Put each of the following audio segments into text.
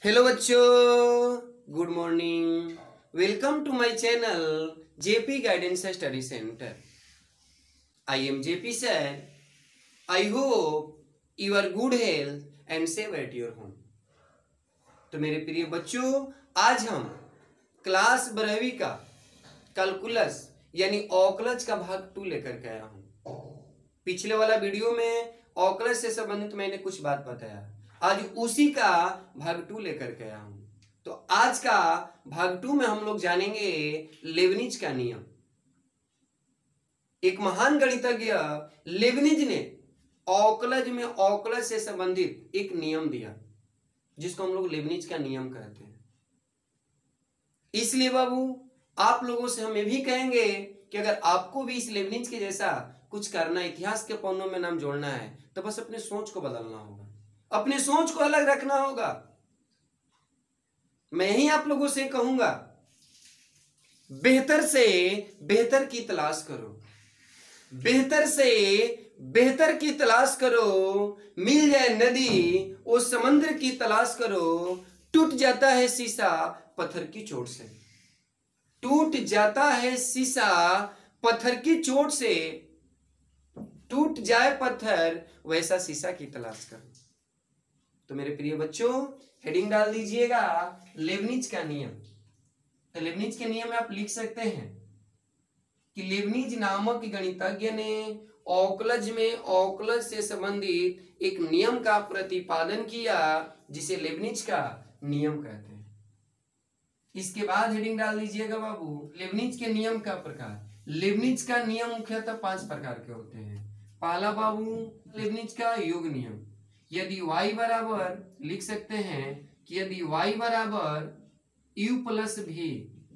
Hello बच्चों, good morning. Welcome to my channel JP guidance study centre. I am JP sir. I hope you are good health and safe at your home. तो मेरे प्रिय बच्चों, आज हम class 12वीं का कैलकुलस यानी ऑकलज का भाग 2 लेकर के आया हूं। पिछले वाला वीडियो में ऑकलज से संबंधित मैंने कुछ बात बताया, आज उसी का भाग 2 लेकर के आया हूं। तो आज का भाग 2 में हम लोग जानेंगे लेबनिज का नियम। एक महान गणितज्ञ लेबनिज ने ऑकलज में ऑकलज से संबंधित एक नियम दिया, जिसको हम लोग लेबनिज का नियम कहते हैं। इसलिए बाबू, आप लोगों से हम ये भी कहेंगे कि अगर आपको भी इस लेबनिज के जैसा कुछ करना, इतिहास के पन्नों में नाम जोड़ना है, तो बस अपने सोच को बदलना होगा, अपने सोच को अलग रखना होगा। मैं ही आप लोगों से कहूंगा, बेहतर से बेहतर की तलाश करो, बेहतर से बेहतर की तलाश करो। मिल जाए नदी वो समंदर की तलाश करो। टूट जाता है शीशा पत्थर की चोट से, टूट जाता है शीशा पत्थर की चोट से। टूट जाए पत्थर वैसा शीशा की तलाश करो। तो मेरे प्रिय बच्चों, हेडिंग डाल दीजिएगा लेबनिज का नियम। तो लेबनिज के नियम में आप लिख सकते हैं कि लेबनिज नामक गणितज्ञ ने ऑकलज में ऑकलज से संबंधित एक नियम का प्रतिपादन किया, जिसे लेबनिज का नियम कहते हैं। इसके बाद हेडिंग डाल दीजिएगा बाबू, लेबनिज के नियम का प्रकार। लेबनिज का नियम मुख्यतः 5 प्रकार के होते हैं। पहला बाबू, लेबनिज का योग नियम। यदि y बराबर, लिख सकते हैं कि यदि y बराबर u प्लस भी,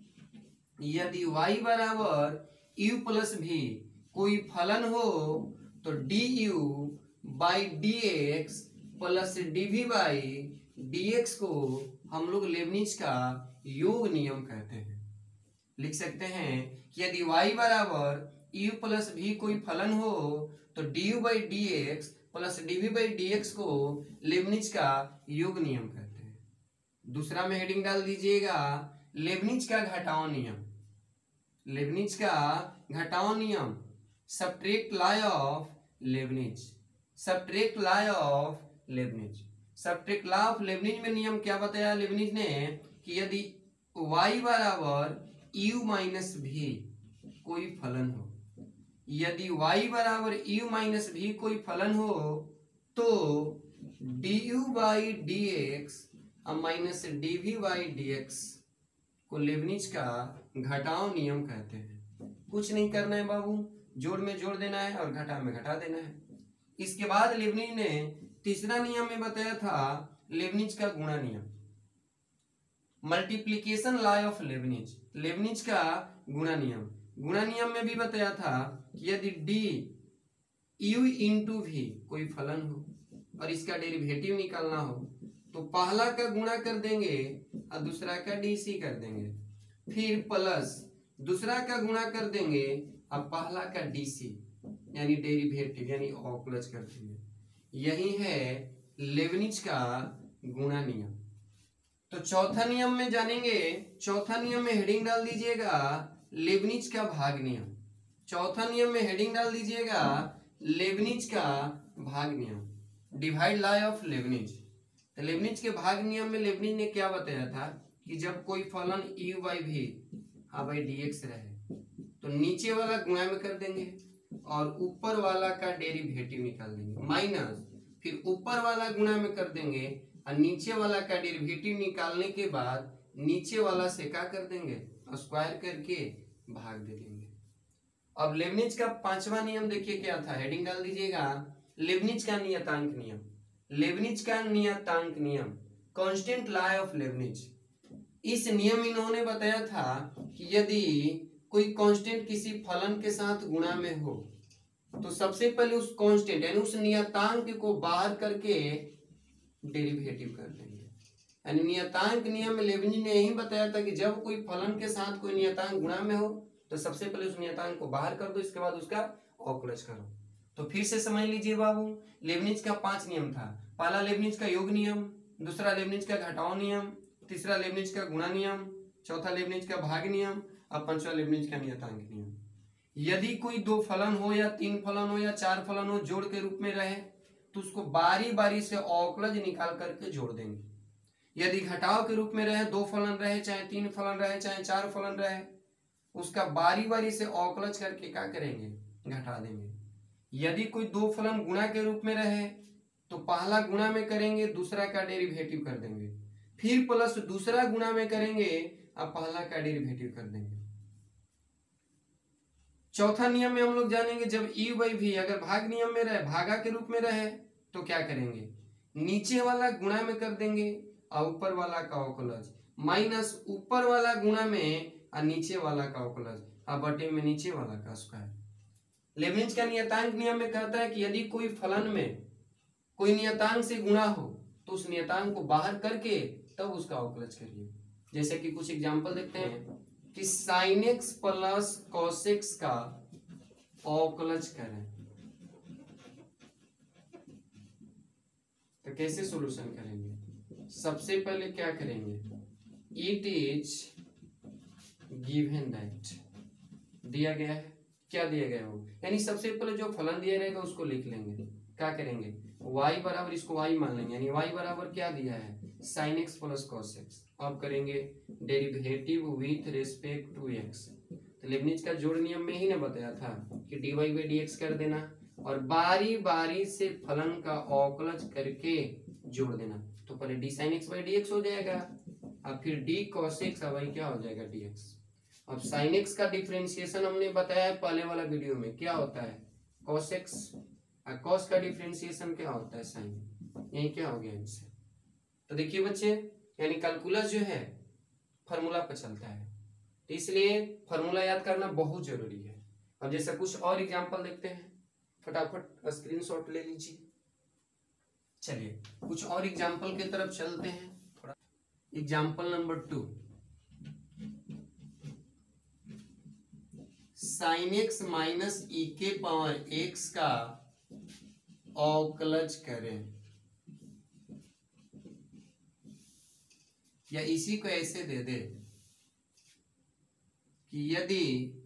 यदि y बराबर u प्लस भी कोई फलन हो, तो du by dx plus dv by dx को हम लोग लेबनिज का योग नियम कहते हैं। लिख सकते हैं कि यदि y बराबर u प्लस भी कोई फलन हो, तो du by dx plus dv by dx को लेबनिज का योग नियम कहते हैं। दूसरा में हेडिंग डाल दीजिएगा लेबनिज का घटाओ नियम। लेबनिज का घटाओ नियम, subtract law of Leibniz. Subtract law of Leibniz. Subtract law of Leibniz में नियम क्या बताया लेबनिज ने कि यदि y बराबर u माइनस भी कोई फलन हो, यदि y बराबर u माइनस भी कोई फलन हो, तो du by dx minus dv by dx को लेबनिज का घटाओ नियम कहते हैं। कुछ नहीं करना है बाबू, जोड़ में जोड़ देना है और घटा में घटा देना है। इसके बाद लेबनिज ने तीसरा नियम में बताया था लेबनिज का गुणा नियम, multiplication law of Leibniz. Leibniz का गुणा नियम, गुणा नियम में भी बताया था कि यदि डी u इंटू भी कोई फलन हो और इसका डेरिवेटिव निकालना हो, तो पहला का गुणा कर देंगे और दूसरा का डीसी कर देंगे, फिर प्लस दूसरा का गुणा कर देंगे और पहला का डीसी यानी डेरिवेटिव यानी ऑकलज कर देंगे। यही है लेबनिज का गुणा नियम। तो चौथा नियम में जानेंगे। चौथा नियम में हेडिंग डाल दीजिएगा लेबनिज का भाग नियम। चौथा नियम में हेडिंग डाल दीजिएगा लेबनिज का भाग नियम, डिवाइड लॉ ऑफ लेबनिज। तो लेबनिज के भाग नियम में लेबनिज ने क्या बताया था कि जब कोई फलन u बाई भी बाई dx रहे, तो नीचे वाला गुणा में कर देंगे और ऊपर वाला का डेरिवेटिव निकाल देंगे, माइनस फिर ऊपर वाला गुणा में कर देंगे और नीचे वाला का डेरिवेटिव निकालने के बाद नीचे वाला से क्या कर देंगे, स्क्वायर करके भाग दे देंगे। अब लेबनिज का पांचवा नियम देखिए क्या था, हेडिंग डाल दीजिएगा लेबनिज का नियतांक नियम। लेबनिज का नियतांक नियम, कांस्टेंट लॉ ऑफ लेबनिज। इस नियम इन्होंने बताया था कि यदि कोई कांस्टेंट किसी फलन के साथ गुणा में हो, तो सबसे पहले उस कांस्टेंट यानी उस नियतांक को बाहर करके डेरिवेटिव कर देंगे। यानी नियतांक नियम में लेबनिज ने यही बताया था कि जब कोई फलन के साथ कोई नियतांक गुणा में हो, तो सबसे पहले उस नियतांक को बाहर कर दो, इसके बाद उसका ऑकलज करो। तो फिर से समझ लीजिए बाबू, लेबनिज का 5 नियम था। पहला लेबनिज का योग नियम, दूसरा लेबनिज का घटाओ नियम, तीसरा लेबनिज का गुणा नियम, चौथा लेबनिज का भाग नियम और पांचवा लेबनिज का नियतांक नियम। यदि कोई दो फलन हो या तीन फलन हो या चार फलन हो जोड़ के रूप में रहे तो उसको बारी बारी से अवकलज निकाल करके जोड़ देंगे। यदि घटाव के रूप में रहे, दो फलन रहे चाहे तीन फलन रहे चाहे चार फलन रहे, उसका बारी बारी से अवकलज करके क्या करेंगे, घटा देंगे। यदि कोई दो फलन गुणा के रूप में रहे तो पहला गुणा में करेंगे, दूसरा का डेरिवेटिव कर देंगे, फिर प्लस दूसरा गुणा में करेंगे और पहला का डेरिवेटिव कर देंगे। चौथा नियम में हम लोग जानेंगे जब ई बाई भी अगर भाग नियम में रहे, भागा के रूप में रहे तो क्या करेंगे, नीचे वाला गुणा में कर देंगे और ऊपर वाला का अवकलज, माइनस ऊपर वाला गुणा में और नीचे वाला का अवकलज और बटे में नीचे वाला का स्क्वायर। लेबनिज का नियतांक नियम में कहता है कि यदि कोई फलन में कोई नियतांक से गुणा हो तो उस नियतांक को बाहर करके तब उसका अवकलज करिए। जैसे कि कुछ एग्जांपल देखते हैं कि sin x plus cos x का अवकलज करें तो कैसे सॉल्यूशन करेंगे। सबसे पहले क्या करेंगे, इट इज गिवन दैट दिया गया है, क्या दिया गया हो, यानी सबसे पहले जो फलन दिया रहेगा उसको लिख लेंगे। क्या करेंगे, y बराबर, इसको y मान लेंगे, यानी y बराबर क्या दिया है, sin x plus cos x। अब करेंगे derivative with respect to x। तो लेबनिज का जोड़ नियम में ही ना बताया था कि dy बाई dx कर देना और बारी बारी से फलन का अवकलज करके जोड़ देना। तो पहले d sin x by dx हो जाएगा और फिर d cos x और y क्या हो जाएगा dx। अब sin x का डिफरेंशिएशन हमने बताया है पहले वाला वीडियो में, क्या होता है cos x, और cos का डिफरेंशिएशन क्या होता है sin। यही क्या हो गया इनसे। तो देखिए बच्चे, यानी कैलकुलस जो है फार्मूला पर चलता है, तो इसलिए फार्मूला याद करना बहुत जरूरी है। अब जैसे कुछ और एग्जांपल देखते हैं, फटाफट स्क्रीनशॉट ले लीजिए। चलिए कुछ और एग्जांपल की तरफ चलते हैं। थोड़ा example number 2, sin x minus e के पावर x का अवकलज करें, या इसी को ऐसे दे दे कि यदि,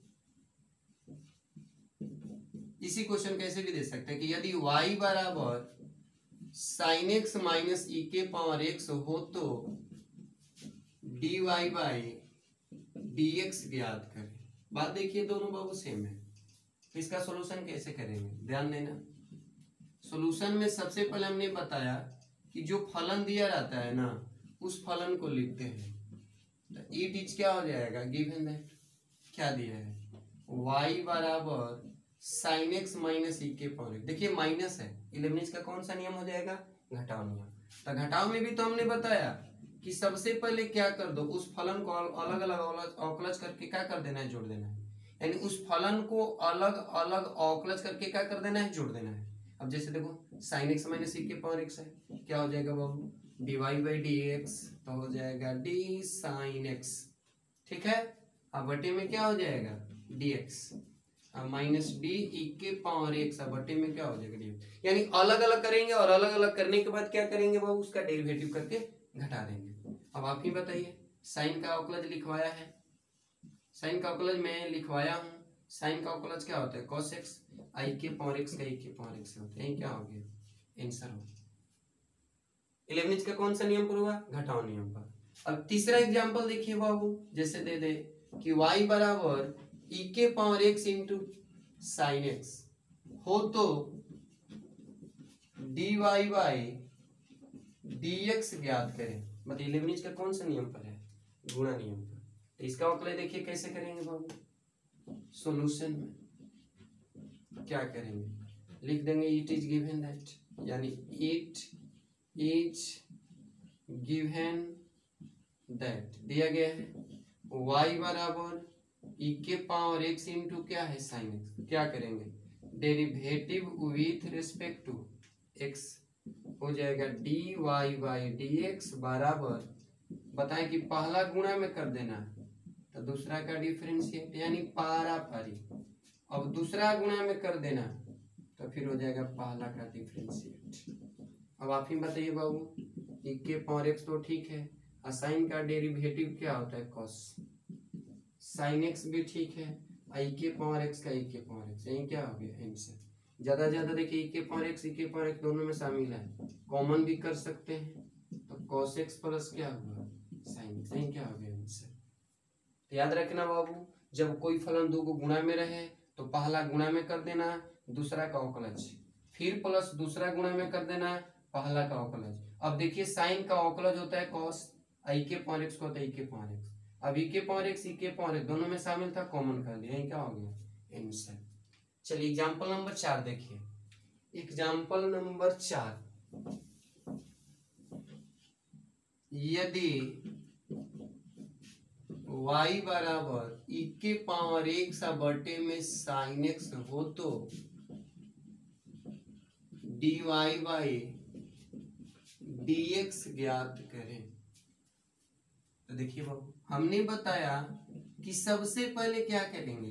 इसी क्वेश्चन कैसे भी दे सकते हैं कि यदि y बराबर sin x माइनस ई के पावर x हो तो dy बाई dx ज्ञात करें। बात देखिए दोनों बाबू सेम है, इसका सॉल्यूशन कैसे करेंगे, ध्यान देना। सॉल्यूशन में सबसे पहले हमने बताया कि जो फलन दिया रहता है ना उस फलन को लिखते हैं। तो इट इज क्या हो जाएगा, गिवन दैट क्या दिया है, y बराबर sin x माइनस ई के पावर। देखिए माइनस है, लेबनिज का कौन सा नियम हो जाएगा, घटाव नियम। तो घटाव में भी तो हमने बताया कि सबसे पहले क्या कर दो, उस फलन को अलग अलग अवकलज करके क्या कर देना है, जोड़ देना है। यानी उस फलन को अलग अलग अवकलज करके क्या कर देना है, जोड़ देना है। अब जैसे देखो sin x माइनस ई के पावर x है, क्या हो जाएगा बाबू, dy बाई dx, तो हो जाएगा d sin x, ठीक है। अब बटे में क्या हो जाएगा dx, माइनस डी ई के पावर x, अब बटे में क्या हो जाएगा dx। यानी अलग अलग करेंगे और अलग अलग करने के बाद क्या करेंगे बाबू, उसका डेरिवेटिव करके घटा देंगे। अब आप ही बताइए, साइन का अवकलज लिखवाया है, साइन का अवकलज मैं लिखवाया हूँ, साइन का अवकलज क्या होता है cos x, आई के पावर x का ई के पावर x होता है। क्या हो गया आंसर हो। लेबनिज का कौन सा नियम पर हुआ, घटाव नियम पर। अब तीसरा एग्जांपल देखिए बाबू, जैसे दे दे कि y बराबर ई के power x into sine x हो तो dy बाई dx ज्ञात करें। मतलब लेबनिज का कौन सा नियम पर है, गुणा नियम पर। तो इसका अवकलज देखिए कैसे करेंगे बाबू, सॉल्यूशन में क्या करेंगे, लिख देंगे इट इज गिवन दैट, यानी इट इज गिवन दैट दिया गया है y बराबर ई के पावर x इंटू क्या है साइन x। क्या करेंगे, derivative with respect to x हो जाएगा dy बाई dx बराबर, बताएं कि पहला गुणा में कर देना तो दूसरा का डिफरेंशिएट यानी पारापारी, अब दूसरा गुणा में कर देना तो फिर हो जाएगा पहला का डिफरेंशिएट। अब आप ही बताइए बाबू, ई के पावर एक्स तो ठीक है, और साइन का डेरिवेटिव क्या होता है कॉस, साइन एक्स भी ठीक है, आई के पावर एक्स का ई के पावर एक्स, यही क्या हो गया आंसर। ज्यादा ज्यादा देखिए ई के पावर एक्स ई के पावर एक्स दोनों में शामिल है, कॉमन भी कर सकते हैं, तो कॉस एक्स प्लस क्या हुआ साइन एक्स, यही क्या हो गया आंसर। तो याद रखना बाबू, जब कोई फलन दो को गुणा में रहे तो पहला गुणा में कर देना, दूसरा का अवकलज, फिर प्लस दूसरा गुणा में कर देना, पहला का अवकलज। अब देखिए साइन का अवकलज होता है कॉस, आई के पावर एक्स को होता है ई के पावर एक्स, अब ई के पावर एक्स ई के पावर एक्स दोनों में शामिल था, कॉमन कर दिया, यही क्या हो गया आंसर। चलिए एग्जाम्पल नंबर 4 देखिए, एग्जाम्पल नंबर 4, यदि y बराबर ई के पावर एक्स बटे में साइन एक्स हो तो dy बाई dx ज्ञात करें। तो देखिए बाबू, हमने बताया कि सबसे पहले क्या करेंगे,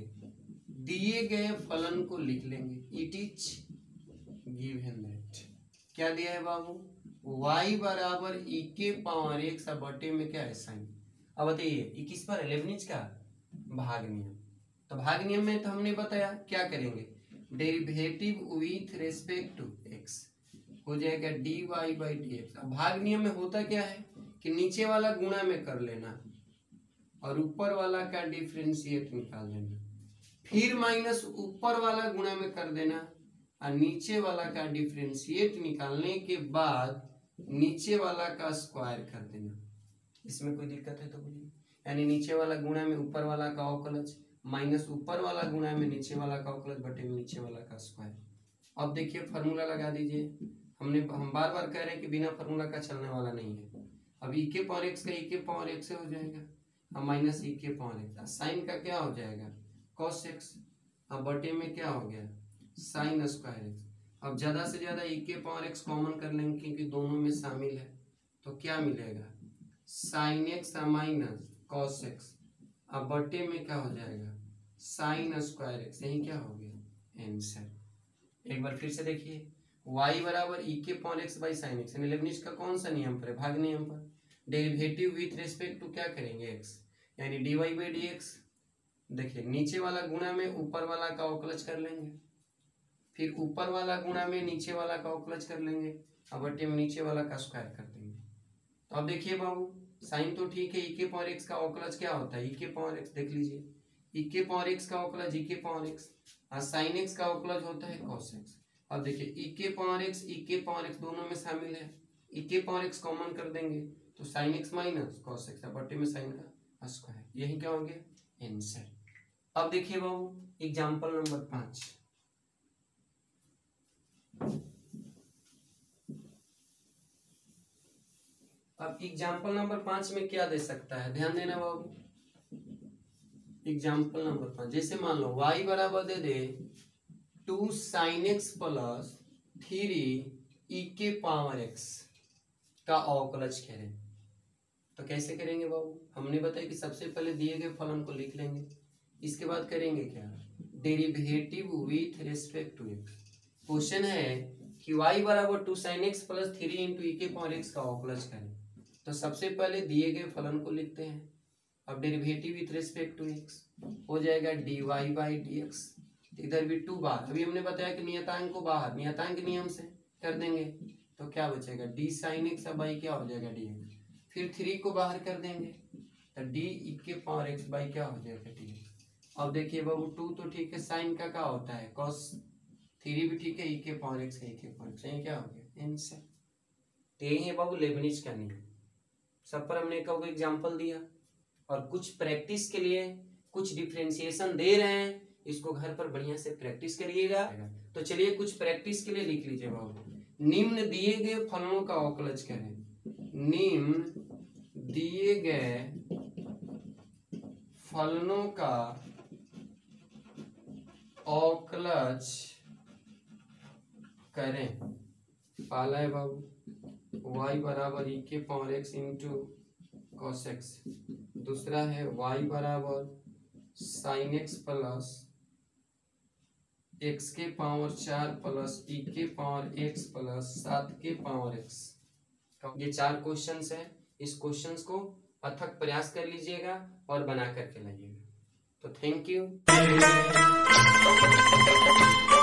दिए गए फलन को लिख लेंगे, इट इज गिवन दैट, क्या दिया है बाबू, y बराबर ई के पावर एक्स बटे में क्या है साइन। अब बताइए ये किस पर है, लेबनिज का भाग नियम। तो भाग नियम में तो हमने बताया क्या करेंगे, derivative with respect to x हो जाएगा dy बाई dx। अब भाग नियम में होता क्या है कि नीचे वाला गुणा में कर लेना और ऊपर वाला का डिफरेंशिएट निकाल देना, फिर माइनस ऊपर वाला गुणा में कर देना और नीचे वाला का डिफरेंशिएट निकालने के बाद नीचे वाला का स्क्वायर कर देना। इसमें कोई दिक्कत है तो बोलिए, यानी नीचे वाला गुणा में ऊपर वाला का अवकलज माइनस ऊपर वाला गुणा में नीचे वाला का अवकलज बटे में नीचे वाला का स्क्वायर। अब देखिए फार्मूला लगा दीजिए, हम बार बार कह रहे हैं कि बिना फार्मूला का चलने वाला नहीं है। अब ई के पावर एक्स का ई के पावर एक्स से हो जाएगा, अब माइनस ई के पावर एक्स, साइन का क्या हो जाएगा कॉस एक्स, अब बटे में क्या हो गया साइन स्क्वायर एक्स। अब ज्यादा से ज्यादा ई के पावर एक्स कॉमन कर लेंगे क्योंकि दोनों में शामिल है, तो क्या मिलेगा sine x minus cos x, अब बटे में क्या हो जाएगा साइन स्क्वायर एक्स, यही क्या हो गया आंसर। एक बार फिर से देखिए, y बराबर ई के power x by sine x, Leibniz का कौन सा नियम पर है, भाग नियम पर, डेरिवेटिव विथ रिस्पेक्ट टू क्या करेंगे x, यानी dy बाई dx। देखिए नीचे वाला गुणा में ऊपर वाला का अवकलज कर लेंगे, फिर ऊपर वाला गुणा में नीचे वाला का अवकलज कर लेंगे, अब बटे में नीचे वाला का स्क्वायर कर देंगे। तो अब देखिए बाबू, साइन तो ठीक है, ई के पावर एक्स का अवकलज क्या होता है ई के पावर एक्स, देख लीजिए ई के पावर एक्स का अवकलज ई के पावर एक्स, और साइन एक्स का अवकलज होता है कॉस एक्स। अब देखिए ई के पावर एक्स ई के पावर एक्स दोनों में शामिल है, ई के पावर एक्स कॉमन कर देंगे तो sine x minus cos x, बटे में साइन का स्क्वायर, यही क्या हो गया आंसर। अब देखिए बाबू एग्जांपल नंबर 5, अब एग्जाम्पल नंबर 5 में क्या दे सकता है, ध्यान देना बाबू। एग्जाम्पल नंबर 5, जैसे मान लो y बराबर दे दे 2 sin x प्लस 3 e के पावर x का अवकलज करें, तो कैसे करेंगे बाबू, हमने बताया कि सबसे पहले दिए गए फलन को लिख लेंगे, इसके बाद करेंगे क्या derivative with respect to x। Question है कि y बराबर 2 sin x plus 3 into e के पावर x का अवकलज करें, तो सबसे पहले दिए गए फलन को लिखते हैं, अब derivative with respect to x हो जाएगा dy बाई dx, इधर भी 2 बार, अभी हमने बताया कि नियतांक को बाहर नियतांक नियम से कर देंगे, तो क्या बचेगा d sin x बाई क्या हो जाएगा dx, फिर 3 को बाहर कर देंगे तो d ई के पावर x बाई क्या हो जाएगा dx। अब देखिए बाबू 2 तो ठीक है, साइन का क्या होता है cos, 3 भी ठीक है, ई के पावर x का ई के पावर x, यही क्या हो गया आंसर। तो यही है बाबू लेबनिज का नियम। सब पर हमने एक एग्जांपल दिया और कुछ प्रैक्टिस के लिए कुछ डिफरेंशिएशन दे रहे हैं, इसको घर पर बढ़िया से प्रैक्टिस करिएगा। तो चलिए कुछ प्रैक्टिस के लिए लिख लीजिए बाबू, निम्न दिए गए फलनों का अवकलज करें, निम्न दिए गए फलनों का अवकलज करें। पहला है बाबू y बराबर ई के power x into cos x, दूसरा है y बराबर साइन एक्स प्लस x के पावर 4 प्लस ई के पावर x प्लस 7 के पावर x ये 4 क्वेश्चंस है, इस क्वेश्चंस को अथक प्रयास कर लीजिएगा और बना करके लाइएगा। तो थैंक यू।